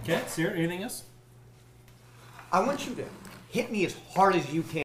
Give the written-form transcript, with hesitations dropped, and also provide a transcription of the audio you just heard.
Okay, Sarah, anything else? I want you to hit me as hard as you can.